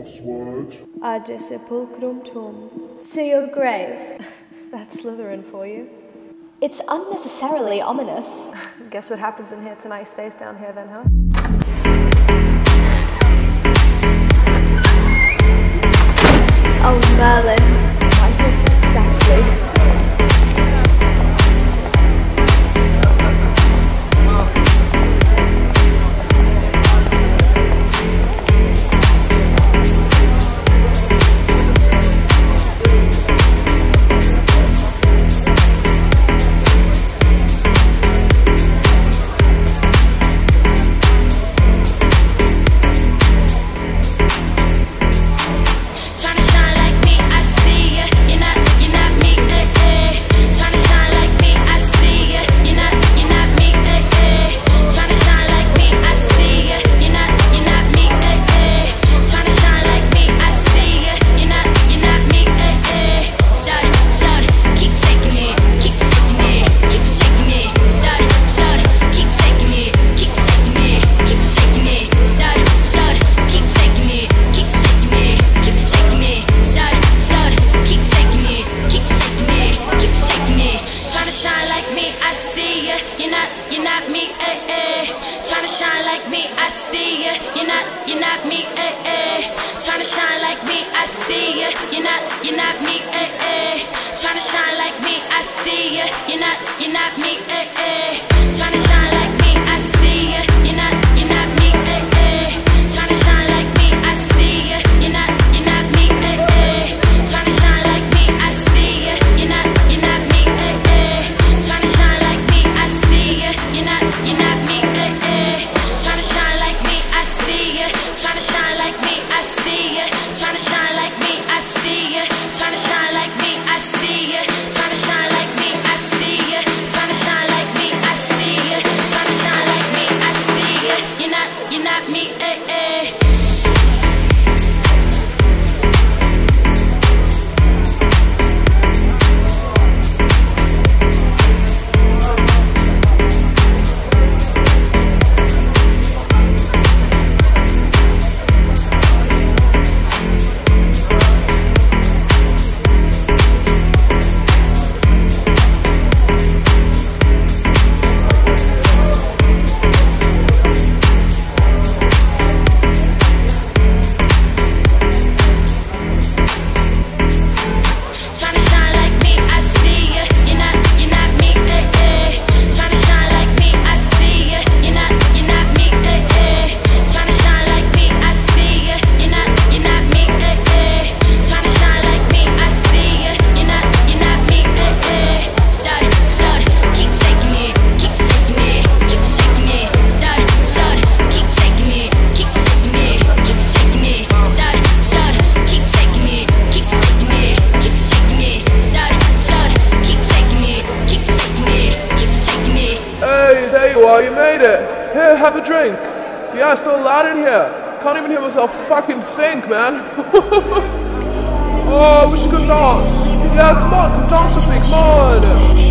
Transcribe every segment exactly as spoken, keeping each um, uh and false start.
Password. Ad sepulchrum tuum. To your grave. That's Slytherin for you. It's unnecessarily ominous. Guess what happens in here tonight stays down here then, huh? Oh, Merlin. I thought exactly. You made it. Here, have a drink. Yeah, it's so loud in here. Can't even hear myself fucking think, man. Oh, we should go dance. Yeah, come on, come dance with me, come on.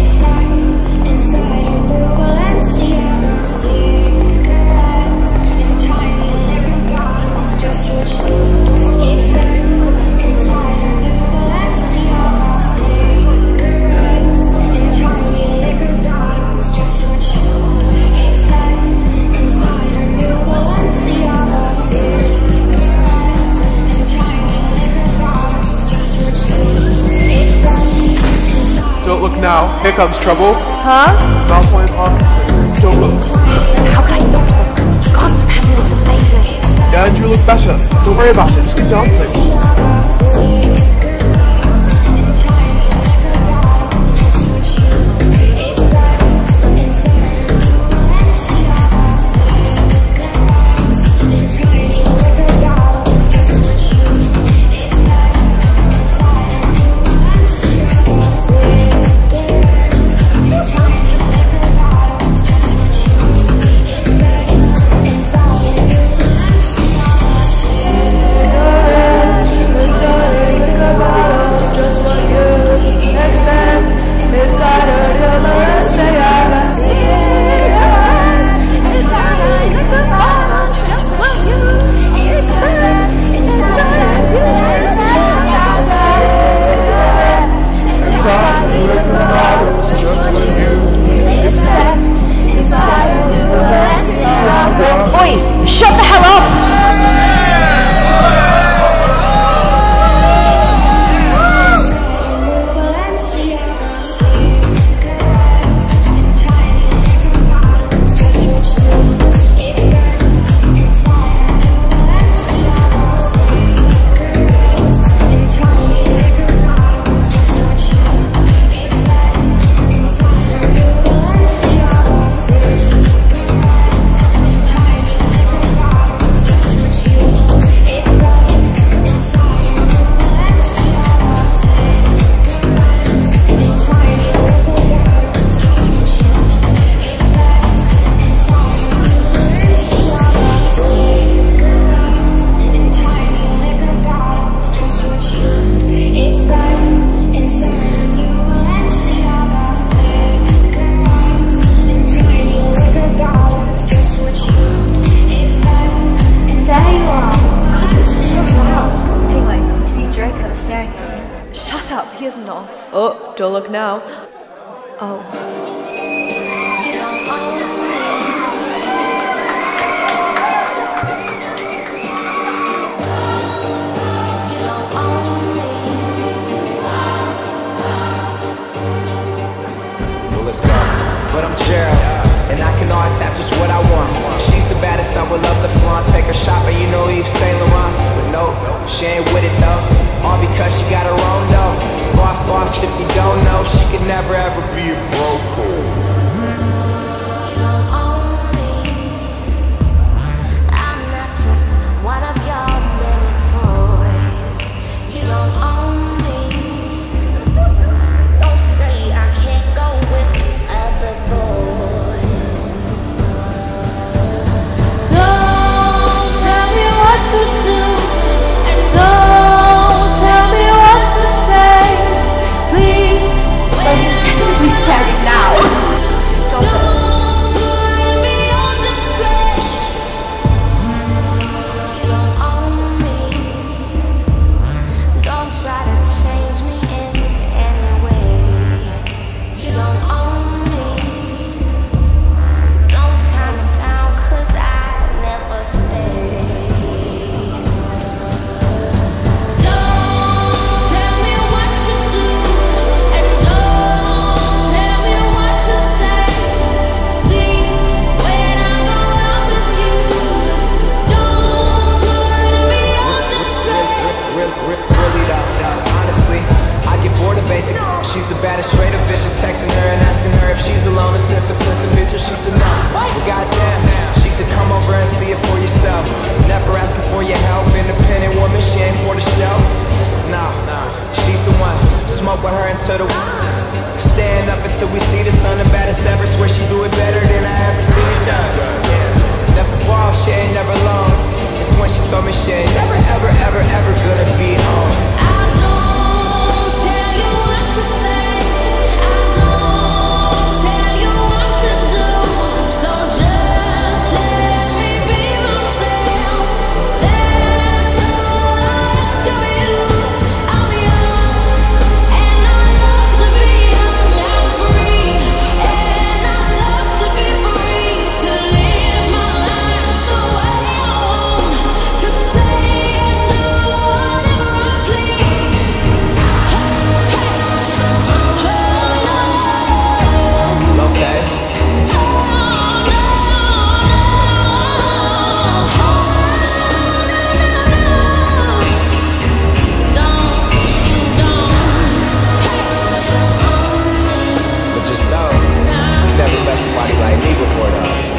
Don't look now, here comes trouble. Huh? Malfoy and Parkinson. Don't look. How can I not look? God's family looks amazing. Yeah, and you look better. Don't worry about it, just keep dancing. Bye. Don't look now. Oh. Let's go. But I'm Gerald, and I can always have just what I want. She's the baddest, I would love to flaunt. Take her shopping, you know Yves Saint Laurent. But no, she ain't with it though. All because she got her own dough. Boss, boss, if you don't know, she could never ever be a broke. Starting now. Stop it. She's the baddest, straight up vicious. Texting her and asking her if she's alone. And since I took some pictures, she said no. Well, goddamn, she said come over and see it for yourself. Never asking for your help. Independent woman, she ain't for the show. Nah, she's the one. Smoke with her until the stand up until we see the sun. The baddest ever. Swear she do it better than I ever seen it done. Yeah. Never ball, she ain't never alone. It's when she told me she ain't never, ever, ever, ever gonna be on. Somebody like me before though.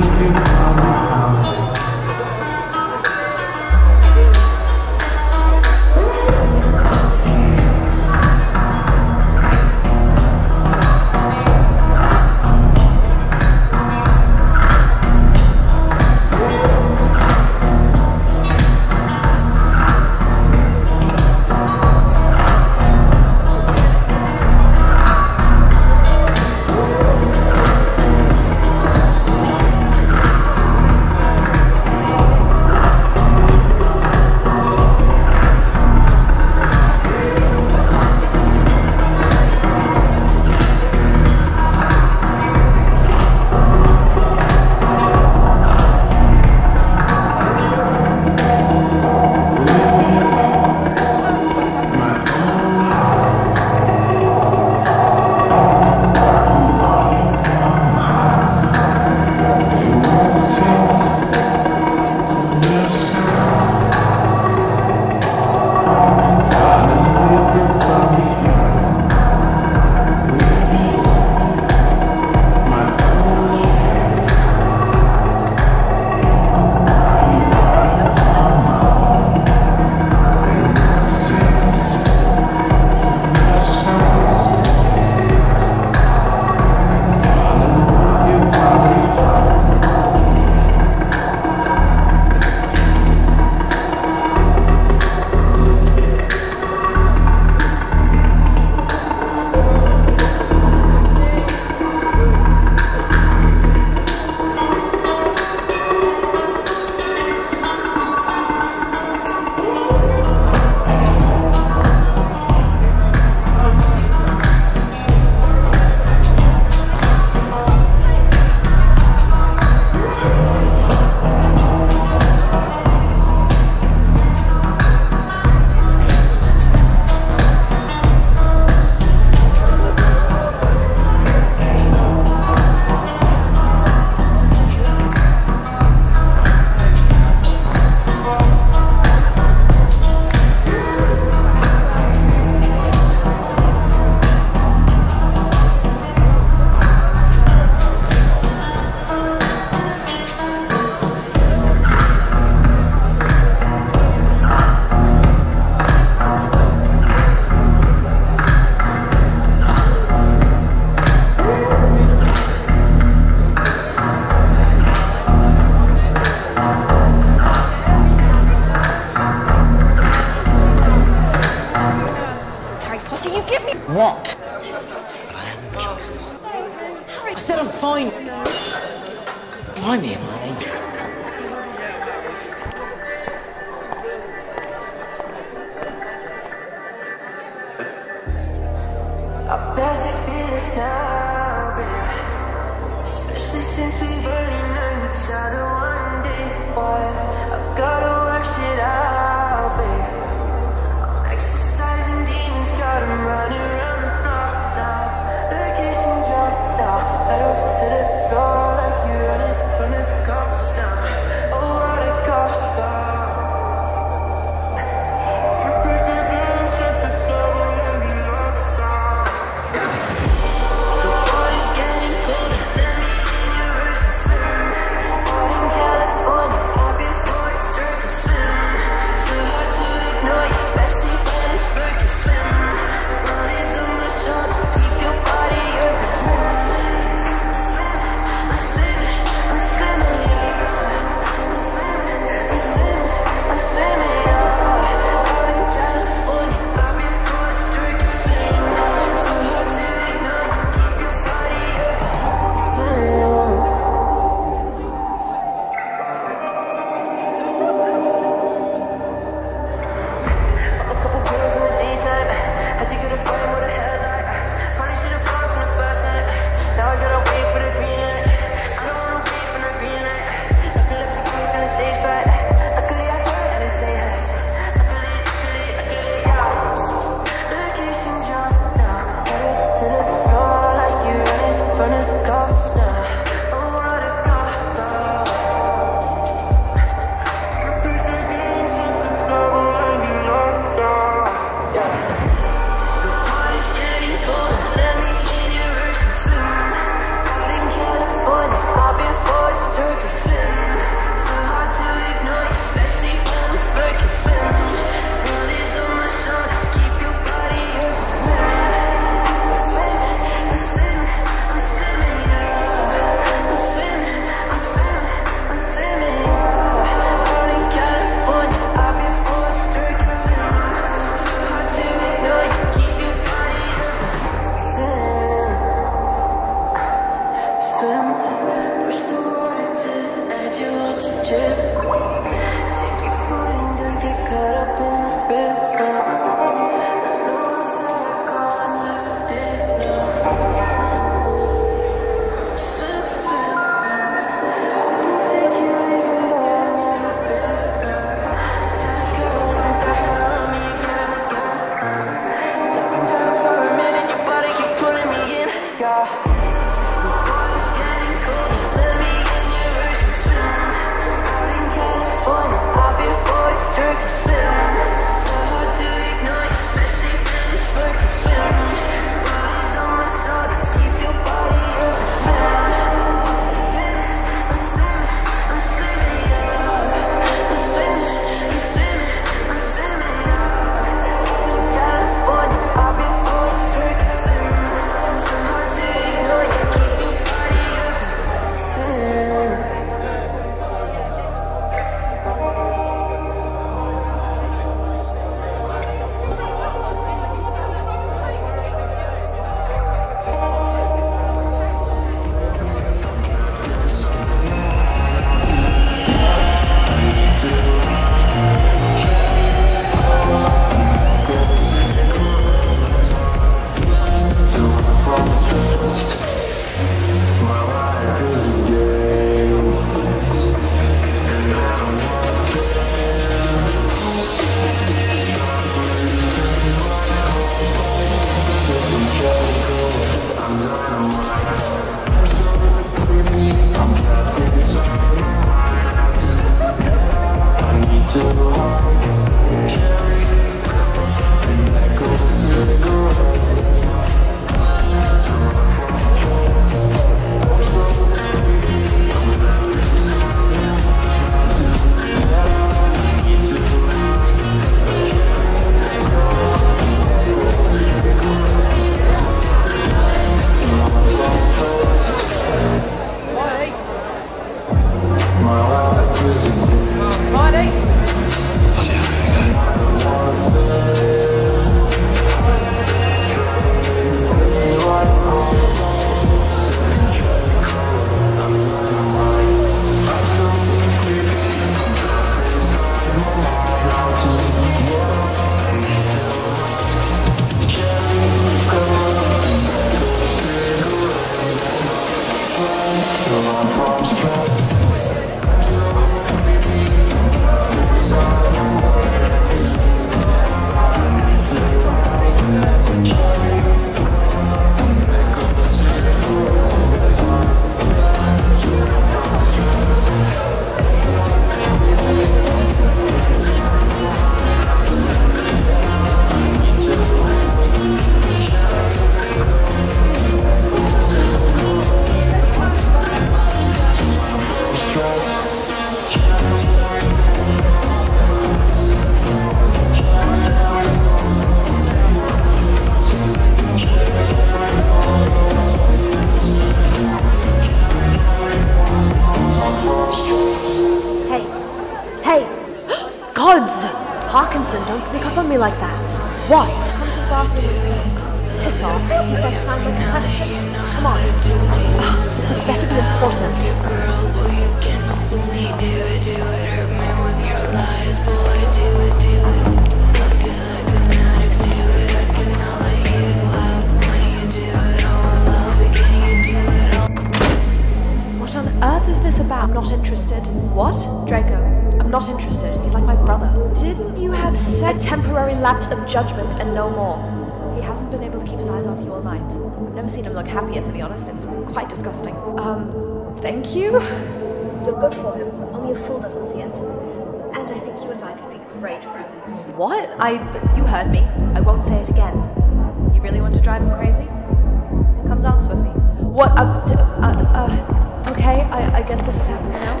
gods! Parkinson, don't sneak up on me like that. What? Come to the bathroom with me. Piss off. Did that sound like a question? Come on. Oh, this had better be important. Girl, boy, you cannot fool me. Do it, do it, hurt me with your lies, boy. Do it, do it. I feel like an addict to it. I cannot let you out. When you do it, oh, I love it. Can you do it all? What on earth is this about? I'm not interested. What? Draco, I'm not interested. He's like my brother. Didn't you have said temporary lapse of judgment and no more? He hasn't been able to keep his eyes off you all night. I've never seen him look happier, to be honest. It's quite disgusting. Um, thank you? You're good for him. Only a fool doesn't see it. And I think you and I could be great friends. What? I... you heard me. I won't say it again. You really want to drive him crazy? Come dance with me. What? Uh, d uh, uh, okay, I, I guess this is happening now.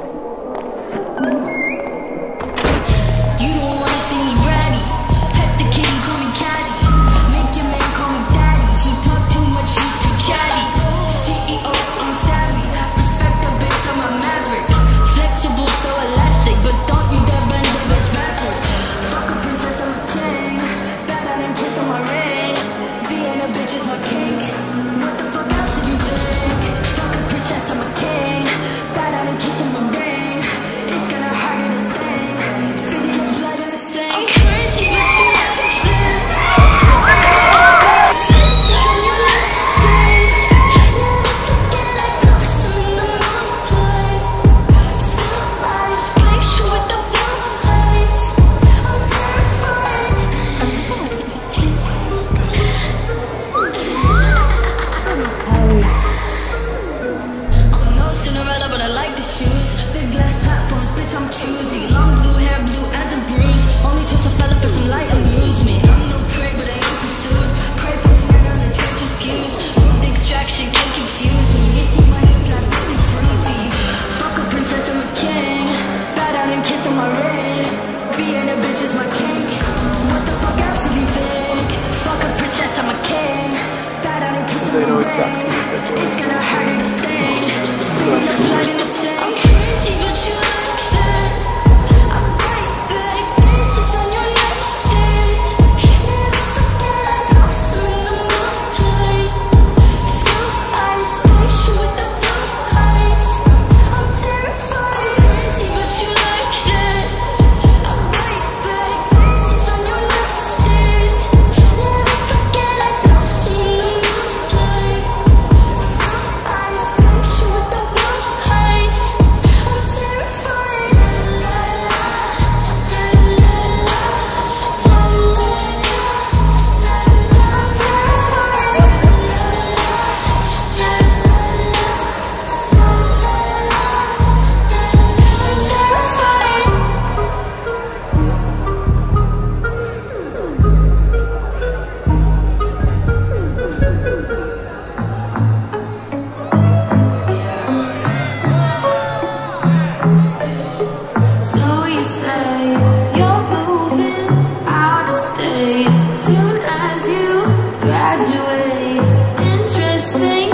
You don't wanna see me bratty. Pet the kitty, call me catty. Make your man call me daddy. She talk too much, he's too chatty. C E O, I'm savvy. Respect the bitch, I'm a maverick. Flexible, so elastic, but don't you dare bend the bitch backward. Fuck a princess, I'm a king. Bad out and kiss on my ring. Being a bitch is my kink. What the fuck else did you think? Fuck a princess, I'm a king. Bad out and kiss on my ring. It's gonna hurt and sting. Spitting the blood in the sink. I'm crazy, but you understand. This is on your last stage. Never forget I got some in the moonlight. Still eyes, flash with the blue lights. I'm terrified. I'm no Cinderella, but I like the shoes. Big glass platforms, bitch, I'm choosy. Long blue hair, blue as a bruise. Only trust a fella for some light amusement. I'm no prey, but I ain't pursued. Pray for me, none on the church's pews. No distraction can confuse me. Hit me my new glass, really fruity. Fuck a princess, I'm a king. Bow down and kiss on my ring. Being a bitch is my kink. What the fuck else do you think? Fuck a princess, I'm a king. Bow down and kiss on They my know ring. exactly what they're It's doing. gonna hurt and sting. Spilling the blood in the sink. I'm crazy, but you like that. I'm right back. This is on your nightstand. Never forget I got some in the moonlight. Still eyes, flash with the blue lights. I'm terrified. I'm crazy, but you like that. I'm right back. This is on your nightstand. Never forget I got some in the moonlight. Still eyes, flash with the blue lights. I'm terrified. La la la, la la la, la la la, I'm terrified. La la la, la la So you say you're moving out of state soon as you graduate. Interesting.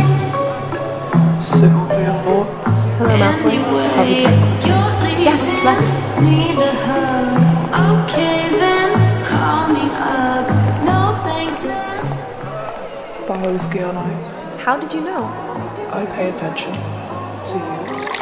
Signal for your thoughts. Hello, Malfoy. Anyway, you're leaving. Yes, let's. Need a hug. Okay then, call me up. No thanks man. Fire whiskey on ice. How did you know? I pay attention to you.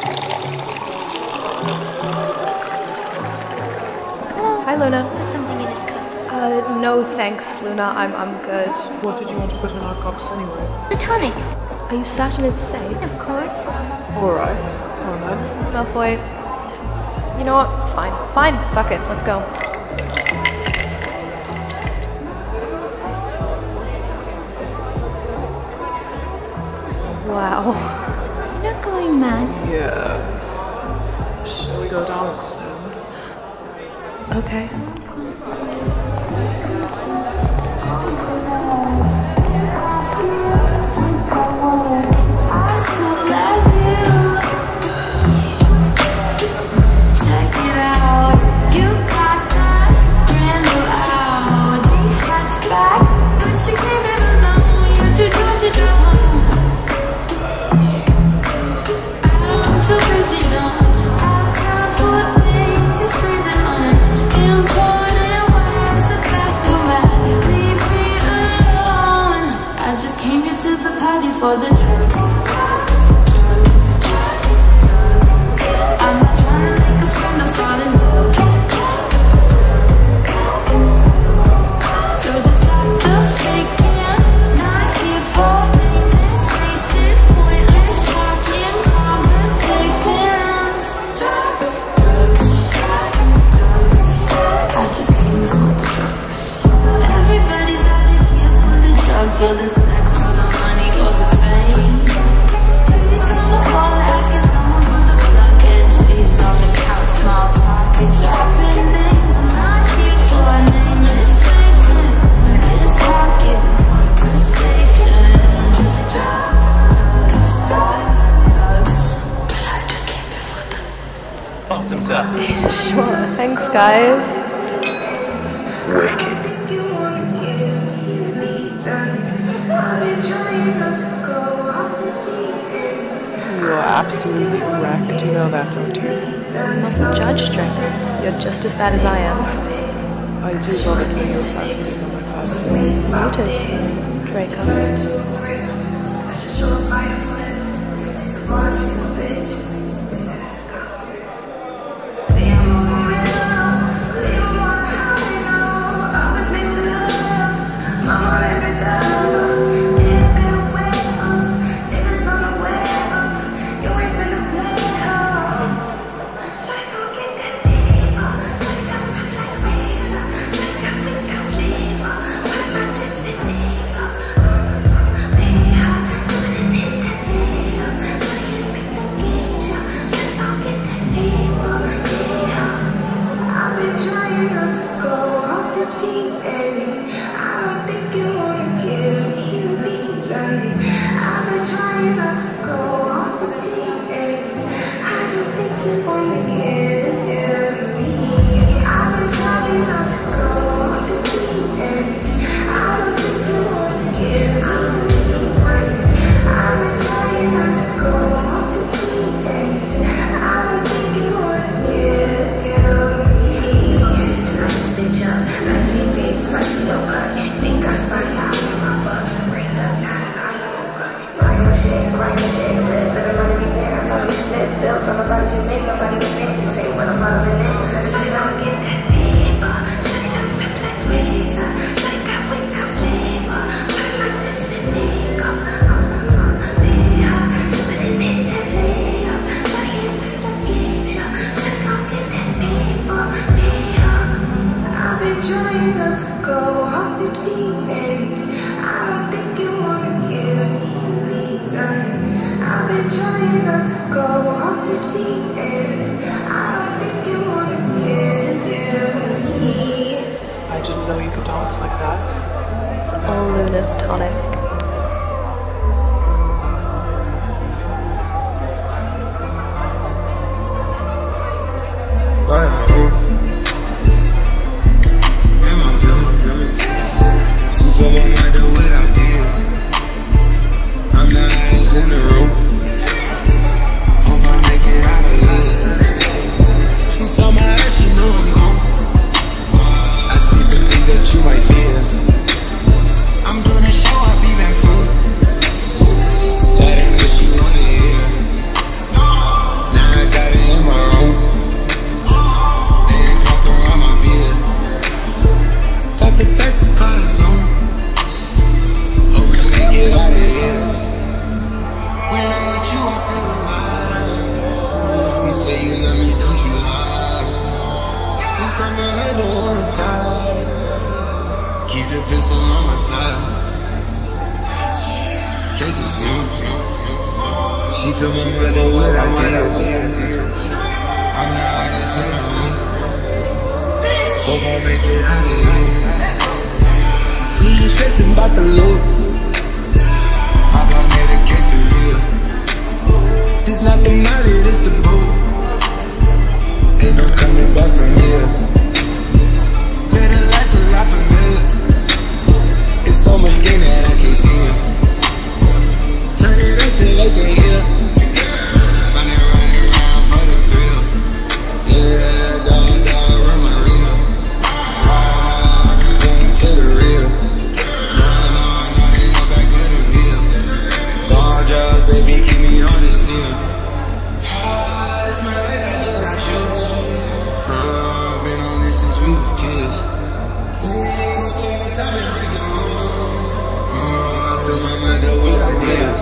Hi, Luna. Put something in his cup. Uh, no thanks, Luna. I'm, I'm good. What did you want to put in our cups anyway? The tonic. Are you certain it's safe? Of course. Alright, come on then. Malfoy, you know what? Fine. Fine. Fuck it. Let's go. Wow. You're not going mad. Yeah. Shall we go dance then? Okay. As cool as you. Check it out. You got that brand new Audi hatchback, but you can't live alone. You're too drunk to drive home. I'm too busy, don't have time for things. You spend it on Bottoms up. Sure, thanks guys. Wicked. You're absolutely correct. You know that, don't you? You mustn't judge, Draco. You're just as bad as I am. I do love it when you're fancy on my fancy. Noted, Draco. I didn't know you could dance like that. It's all Luna's tonic. She feel my mind and what I did. I'm the highest in the room. Hope I make it out of here. We ain't stressing about the loot. I about made a case of real. It's not the money, it's the boot. Ain't no coming back from here. Better life a lot familiar. It's so much gain that I can't see it. Turn it up till they can't hear. Running, running around for the thrill. Yeah, dog, dog, run my reel. I've been going to the real. No, no, no, they know back of the bill. Dog, dog, baby, keep me on the steel. Ah, it's my life, I look like you. Uh, been on this since we was kids. Ooh, stay on time and break the rules. Uh, I feel my mind up with ideas.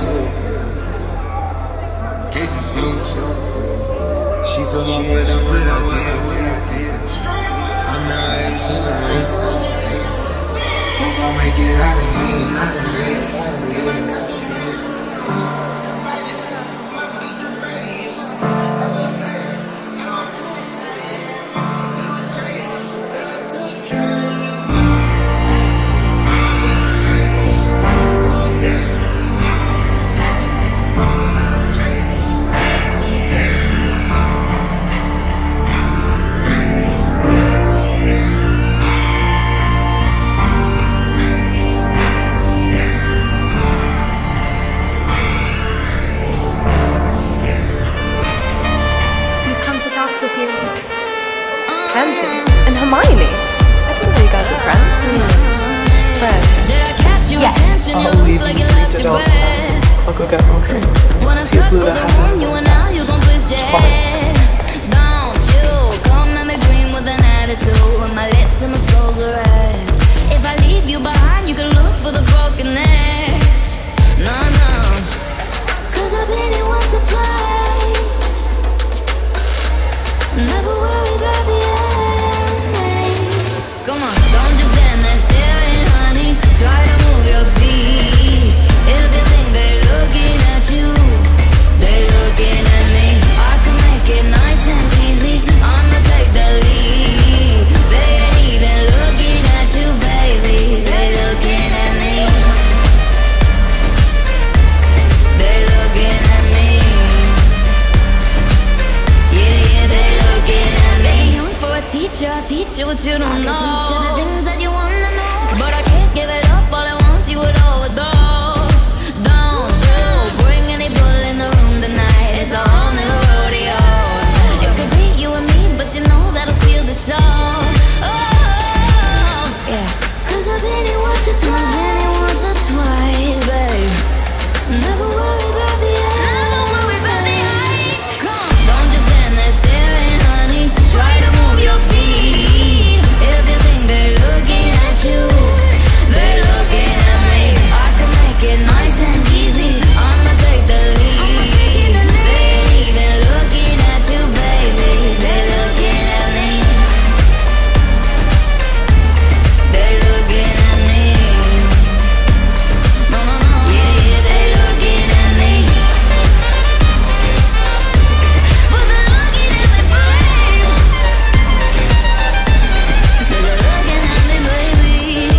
Cases fumes. She feel my mind up with ideas. I'm the highest in the room. Hope I make it out of here. Out of here. Out of here. Pansy. And Hermione. I didn't know you guys were friends. Friends. Yes. I'll leave you to dance now. I'll go get more drinks. See if Luda has anything. Don't you come at me green with an attitude. My lips and my soul's are red. If I leave you behind, you can look for the broken necks. No, no, cause I've been here once or twice. Never worry about the ends. Come on, don't just stand there staring, honey. Try to move your feet. If you think they're looking at you, they're looking at me. I can make it nice and easy. I'ma take the lead. They ain't even looking at you, baby. They looking at me. They looking at me. Yeah, yeah, they looking at me. Young for a teacher, teach you what you don't know. I can teach you the things that you wanna know, but I can't give it up all at once. You would overdose. Don't you bring any bull in the room tonight. It's a whole new rodeo. It could be you and me, but you know that'll steal the show. Oh, yeah. Cause I've been here once or twice. I've been here once or twice, babe. Never worry about the ice. Never worry about the ice. Come on, don't just stand there staring, honey. Try to move your feet. If you think they're looking at you, they're looking at me. I can make it nice and easy. I'ma take the lead. They ain't even looking at you, baby. They're looking at me. They're looking at me. No, no, no. Yeah, yeah, they're looking at me. But they're looking at me, babe. They're looking at me, baby.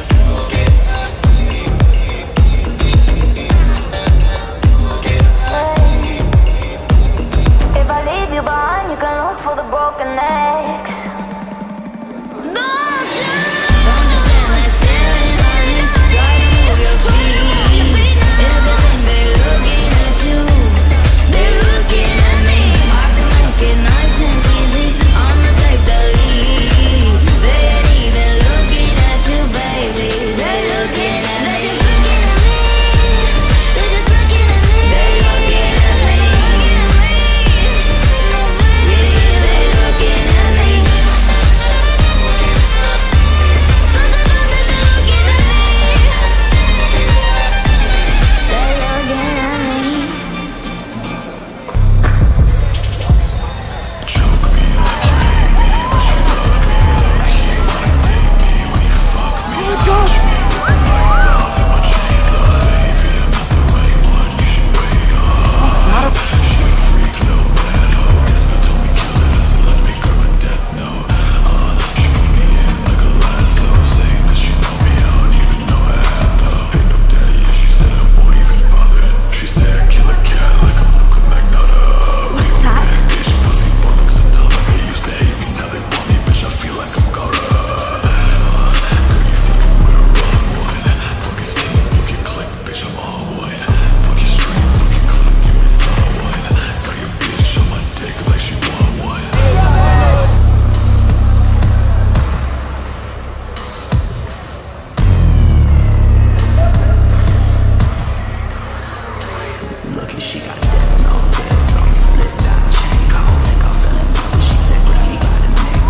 If I leave you behind, you can look for the broken necks. Don't you? Don't just stand there staring, honey. Try to move your feet. If you think they're looking at you, they're looking at me. I can make it nice and easy. I'ma take the lead. They ain't even looking at you, baby. They're looking at me. They're just looking at me. They're just looking at me. They're looking at me. Yeah, yeah, they're looking at me. Don't you know that they're looking at me? They're looking at me. What's that? Lucky she got dead, no dead, some split down chain. I don't think I fell in love when she said, grab me by the neck.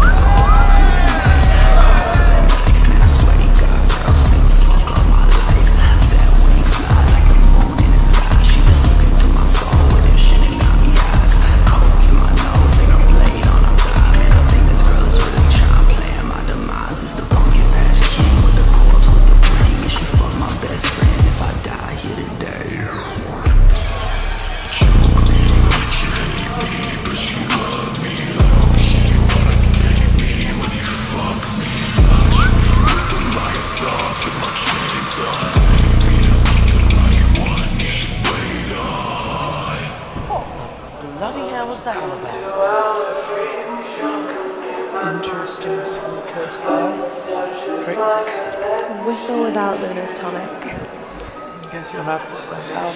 Oh, feeling nice, man, I swear to God, girls finna fuck all my life. That wing fly like the moon in the sky. She was looking through my soul with them Shinigami eyes. Coke in my nose, ain't a blade on her thigh. Man, I think this girl is really trying, playing my demise. It's the pumpkin patch king with the cords with the ring. And she fuck my best friend if I die here today. Bloody hell was that all about? Interesting small kiss there. Drinks? With or without Luna's tonic? I guess you'll have to find out.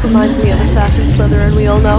Reminds me of a certain Slytherin we all know.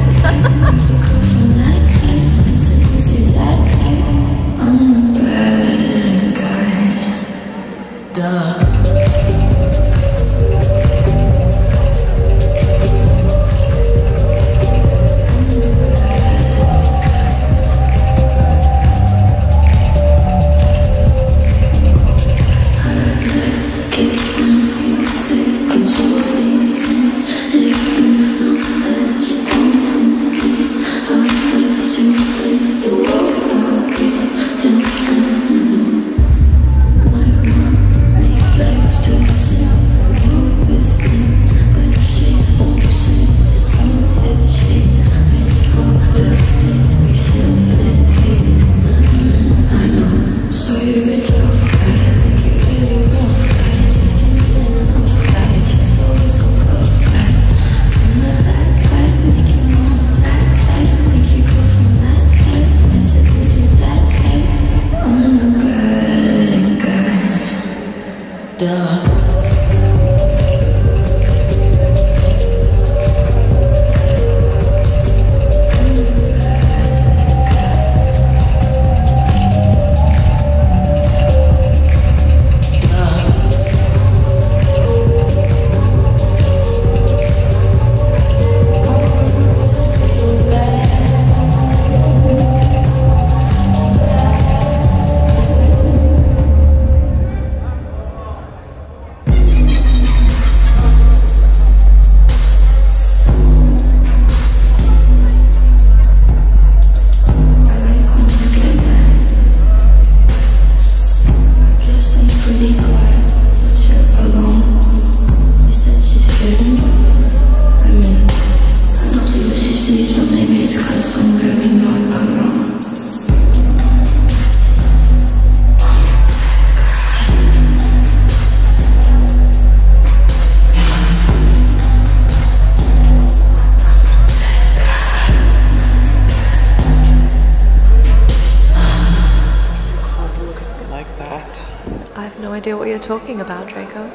I have no idea what you're talking about, Draco.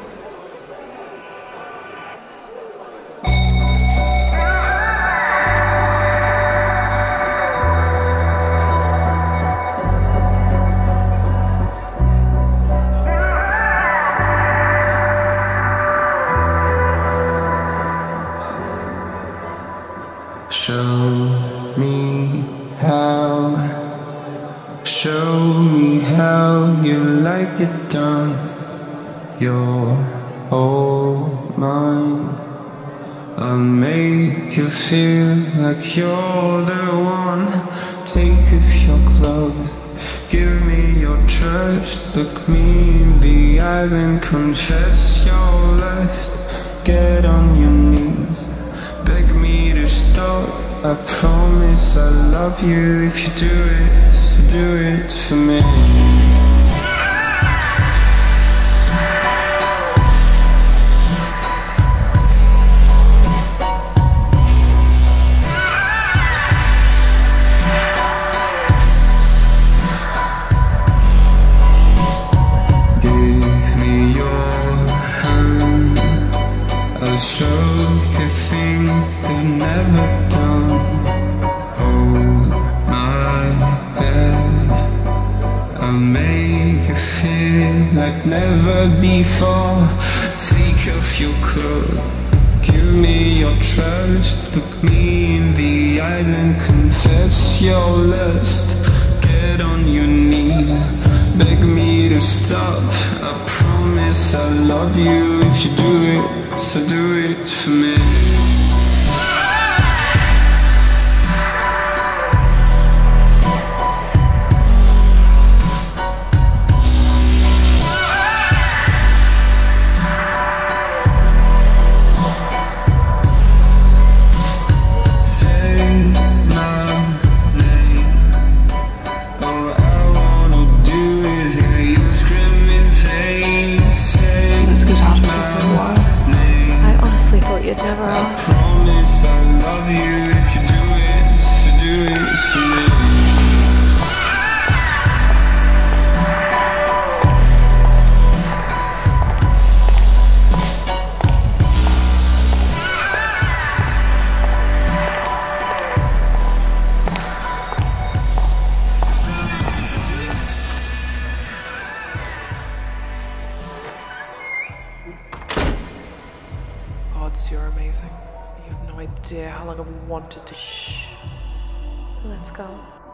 Show me how, show me how you like it done. You're all mine. I'll make you feel like you're the one. Take off your clothes, give me your trust. Look me in the eyes and confess your lust. Get on your knees, beg me to stop. I promise I love you if you do it, so do it for me. Give me your hand, I'll show you things you've never done. Hold my head, I'll make you feel like never before. Take off your coat, give me your trust. Look me in the eyes and confess your lust. Get on your knees, beg me to stop. I promise I love you if you do it, so do it for me. You'd never ask. I promise I love you if you do it, so do it for me. You have no idea how long I've wanted to. Shh. Let's go.